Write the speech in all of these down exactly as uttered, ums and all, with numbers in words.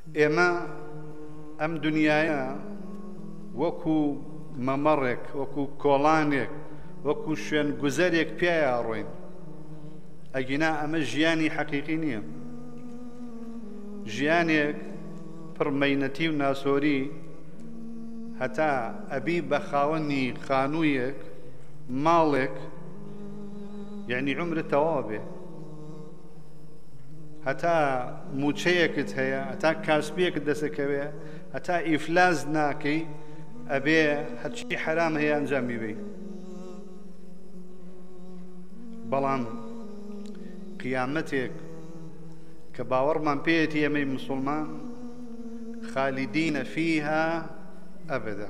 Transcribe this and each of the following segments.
إما أم دنيايا وكو ممرك وكو كولانك وكو شوين گوزارێک پیایا ڕۆین ئەگینا ئەمە ژیانی حەقیقی نییە ژیانێک پڕ مەینەتی و ناسۆری هەتا ئەبی بە خاوەنی خانوویەک ماڵێک یعنی عمرت تەواو بێ هەتا موچەیەکت هەیە هەتا کاسبیەکت دەسەکەوێ هەتا ئیفلاس ناکەی ئەبێ هەرچی حرام هەیە ئەنجامی بێ بەڵام قیامەتێک کە باوەڕمان پێیەتی ئەمەی موسڵمان خالدینە فیها ئەبەدا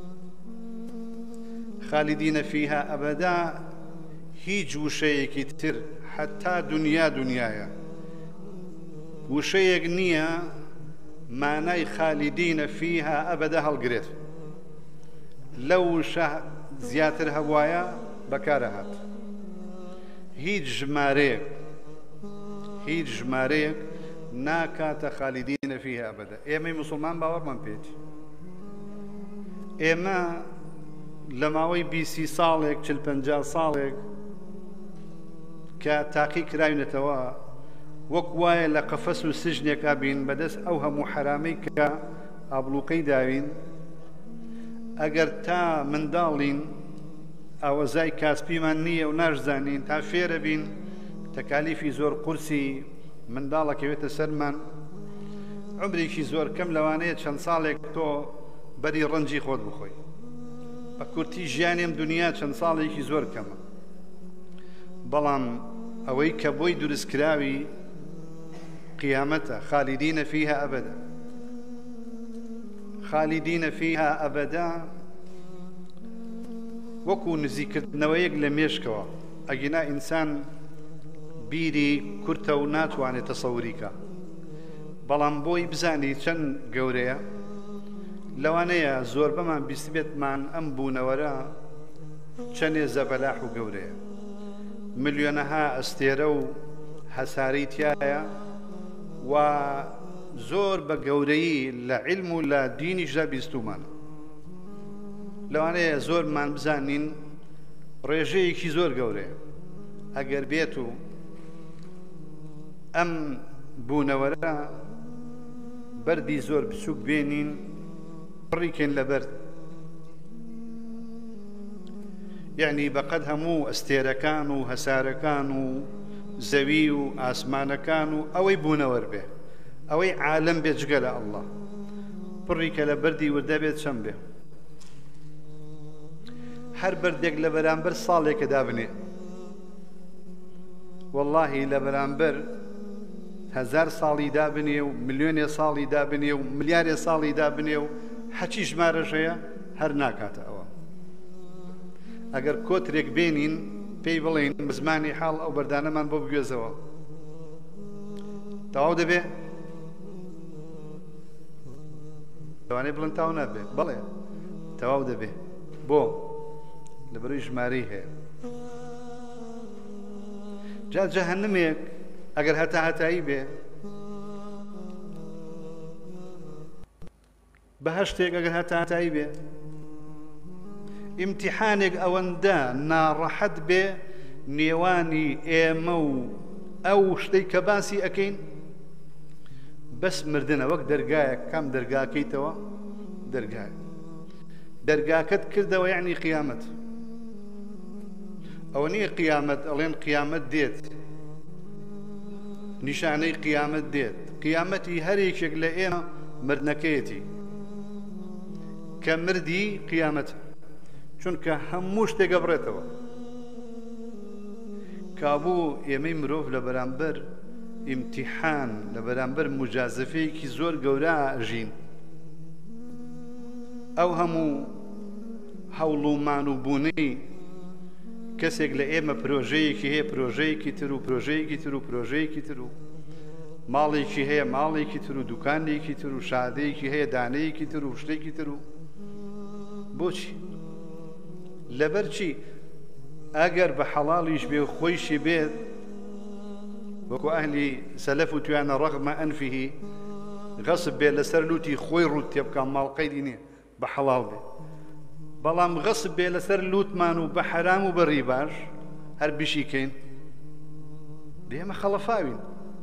خالدینە فیها ئەبەدا هیچ وشەیەکی تر حتا دنیا دنیایە وشەیەک نییە مانای خالدینە فیها ئەبەدا هەڵگرێت لەو وشە زیاتر هەبوایە بەکارە هات هیچ ژمارەیەک هیچ ژمارەیەک ناکاتە خالدینە فیها ئەبەدا ئێمەی موسڵمان باوەڕمان پێێتی ئێمە لە ماوەی بیسی ساڵێک چل پەنجا ساڵێک کە تاقی کراوینەتەوە وەک وایە لە قەفەس و سژنێکا بین بەدەست ئەو هەموو حرامەی کە ئابلوقەی داوین ئەگەر تا منداڵین ئاوەزای کاسپیمان نییە و ناشزانین تا فێرە بین تەکالیفی زۆر قورسی منداڵەکەوێتە سەرمان عمرێکی زۆر کەم لەوانەیە چەند ساڵێک تۆ بەری ڕەنجی خۆت بخۆی بە کورتی ژیانێم دنیا چەند ساڵێکی زۆر کەمە بەڵام ئەوەی کە بۆی دروستکراوی قیامەتە خالدینە فیها ئەبەدا خالدینە فیها ئەبەدا وەکو نزیکردنەوەیەک لە مێشکەوە ئەگینا ئینسان بیری کورتە و ناتوانێت تەسەووریکە بەڵام بۆی بزانی چەند گەورەیە لەوانەیە زۆر بەمان بیست بێتمان ئەم بوونەوەرە چەندێ زەبەلاح و گەورەیە ملیۆنەها ئەستێرە و هەسارەی تایە و زۆر بە گەورەیی لە عیلم و لە دینیشدا بیستومانە لەوانەیە زۆرمان بزانین ڕێژەیەکی زۆر گەورەیە ئەگەر بێت و ئەم بوونەوەرە بەردی زۆر بچووک بێنین پڕیکەین لەبەر یعنی بەقەد هەموو ئەستێرەکان و هەسارەکان و زەوی و ئاسمانەکان و ئەوەی بوونەوەر بێ ئەوەی عالەم بێ جگە لە ئەڵڵا پڕیکە لە بەردی وردە بێت چەند بێ هەر بەردێک لە بەرامبەر ساڵێکە دابنێ وەڵڵاهی لە بەرامبەر هەزار ساڵی دابنێ و ملیۆنێ ساڵی دابنێ و ملیارێ ساڵی دابنێ و حەچی ژمارەشەیە هەر ناکاتە ئەوە ئەگەر کۆترێک بێنین پێی بڵێن بزمانی حاڵ ئەو بەردانەمان بۆ بگوێزەوە تەواو دەبێ لەوانەیە بڵێن تاو نابێ بەڵێ تەواو دەبێ بۆ لەبەرەوەی ژمارەی هەیە جا جەهەنەمێک ئەگەر هەتا هەتایی بێ بەهەشتێک ئەگەر هەتا هەتایی بێ ئیمتیحانێک ئەوەندە ناڕەحەت بێ نێوانی ئێمە و ئەو شتەی کە باسی ئەەکەین بەس مردنە وەک دەرگایە کام دەرگاکەیتەوە دەرگایە دەرگاکەت کردەوە یعنی قیامەت ئەوە نییە قیامەت ئەڵێن قیامەت دێت نیشانەی قیامەت دێت قیامەتی هەرێکێک لە ئێمە مردنەکەیەتی کە مردی قیامەتە چونکە هەموو شتێکە بڕێتەوە کابوو ئێمەی مرۆڤ لە بەرامبەر ئیمتیحان لە بەرامبەر مجازفەیەکی زۆر گەورە ئەژین ئەو هەموو هەوڵ و مان و بوونەی کەسێک لە ئێمە پرۆژەیەکی هەیە پرۆژەیەکی تر و پرۆژەیەکی تر و پرۆژەیەکی تر و ماڵێکی هەیە ماڵێکی تر و دوکانێکی تر و شادەیەکی هەیە دانەیەکی تر و شتێکی تر و بۆچی لەبەر چی ئەگەر بە حەڵاڵیش بێ خۆیشی بێت وەکو ئەهلی سەلەف و توانە ڕەغمە ئەنفیهی غەسب بێ لەسەر لوتی خۆی ڕوت تێ بکە ماڵ قەیدی نییە بە حەڵاڵ بێ بەڵام غەسب بێ لەسەر لوتمان و بە حەرام و بە ڕیباش هەر بیشیکەین دێمە خەڵەفاوین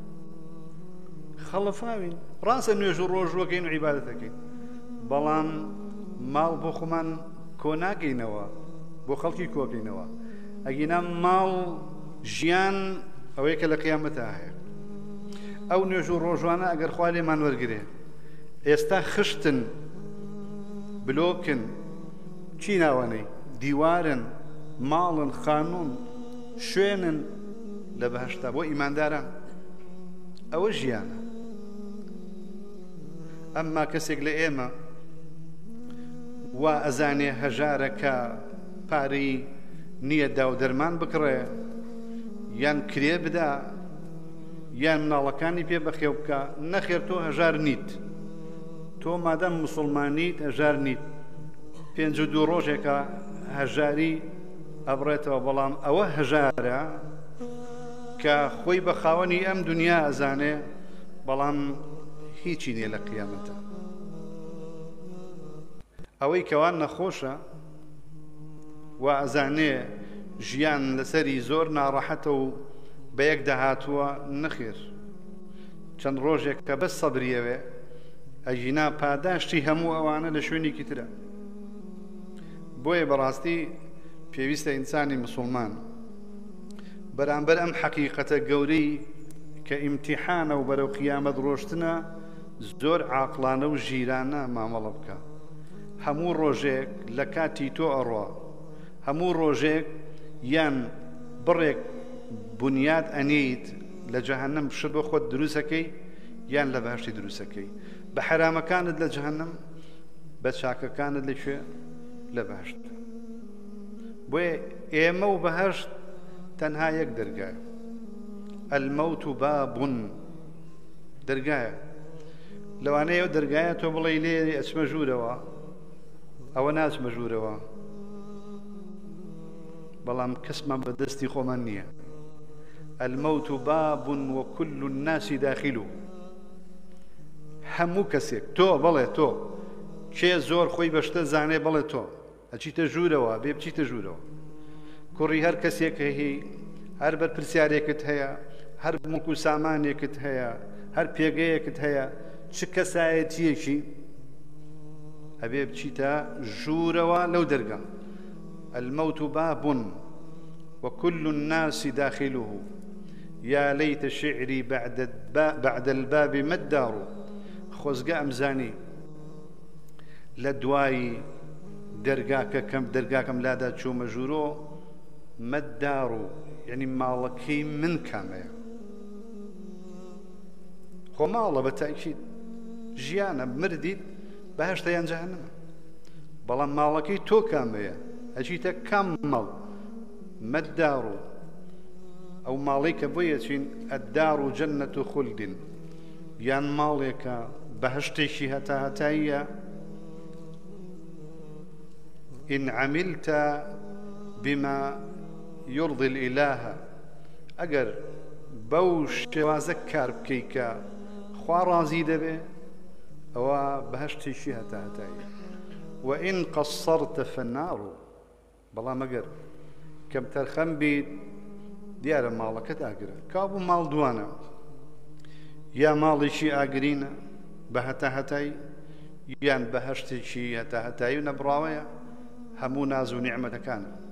خەڵەفاوین ڕاستە نوێژ و ڕۆژوەکەین و عیبادەت دەکەین بەڵام ماڵ بۆ خۆمان کۆ ناگەینەوە بۆ خەڵکی کۆکەینەوە ئەگینا ماڵ ژیان ئەوەیە کە لە قیامەتە هەیە ئەو نوێژ و ڕۆژوانە ئەگەر خوا لێمان وەرگرێ ئێستا خشتن بلۆکن چی ناوانەی دیوارن ماڵن خانوون شوێنن لە بەهەشتا بۆ ئیمانداران ئەوە ژیانە ئەمما کەسێک لە ئێمە وا ئەزانێ هەژارەکە پارەی نییە دا و دەرمان بکڕێ یان کرێ بدا یان مناڵەکانی پێ بەخێو بکە نەخێر تۆ هەژار نیت تۆ مادەم موسڵمانیت هەژار نیت پێنج و دوو ڕۆژێکە هەژاری ئەبڕێتەوە بەڵام ئەوە هەژارە کە خۆی بە خاوەنی ئەم دنیا ئەزانێ بەڵام هیچی نییە لە قیامەتە ئەوەی کەوان نەخۆشە و ئەزانێ ژیان لەسەری زۆر ناڕەحەتە و بە یەک دەهاتووە نەخێر چەند ڕۆژێک کە بەس سەبریەوێ ئەژینا پاداشتی هەموو ئەوانە لە شوێنێکی ترە بۆیە بەڕاستی پێویستە ئینسانی مسلمان بەرامبەر ئەم حەقیقەتە گەورەی کە ئیمتیحانە و بەرەو قیامەت ڕۆشتنە زۆر عاقلانە و ژیرانە مامەڵە بکە هەموو ڕۆژێک لە کاتی تۆ ئەڕوا هەموو ڕۆژێک یان بڕێک بنیاد ئەنیت لە جەهەنەم شت بۆ خۆت دروستەکەی یان لە بەهەشتی دروستەکەی بە حرامەکانت لە جەهەنەم بە چاکەکانت لەکوێ لە بەهەشت بۆیە ئێمە و بەهەشت تەنها یەک دەرگایە ئەلمەوت بابون دەرگایە لەوانەیە ئەو دەرگایە تۆ بڵێ لێ ئەچمە ژوورەوە ئەوە ناچمە ژوورەوە بەڵام کەسمان بەدەستی خۆمان نییە الموت باب وكل الناس داخله هەموو کەسێک تۆ بڵێ تۆ کێ زۆر خۆی بەشتە زانێ بڵێ تۆ ئەچیتە ژوورەوە بێ بچیتە ژوورەوە کوڕی هەر کەسێک هەیە هەر بەرپرسیارێکت هەیە هەر مڵک و سامانێکت هەیە هەر پێگەیەکت هەیە چ کەسایەتیەکی ئەبێ بچیتە ژوورەوە لەو دەرگا الموت باب وكل الناس داخله يا ليت شعري بعد بعد الباب ما الدار خۆزگە ئەمزانی لە دوای دەرگاکە کەم دەرگاکەم لادا چوومە ژوورۆ مەددار و یعنی ماڵەکەی من کامەیە خۆ ماڵە بە تاکید ژیانە مردیت بەهەشتە یان جەهەنەمە بەڵام ماڵەکەی تۆ کامەیە ئەچیتە کام ماڵ مەددار و ئەو ماڵی کە بۆ یەچین ئەددار و جەنەت و خولدین یان ماڵێکە بەهەشتێکی هەتا هەتاییە إن عملت بما يرضي الإله أجر بوش شوازك كارب كيكا خوارازي دبي أو بهشتي شي هتا هتاي وإن قصرت فالنار بلا مقر كم ترخم بيت ديار مالك تاقر كابو مال دوانا يا مالي شي آقرينا بهتا هتاي يان بهشتي شي هتا هتاي ونبراويا همو ناز ونعمة كان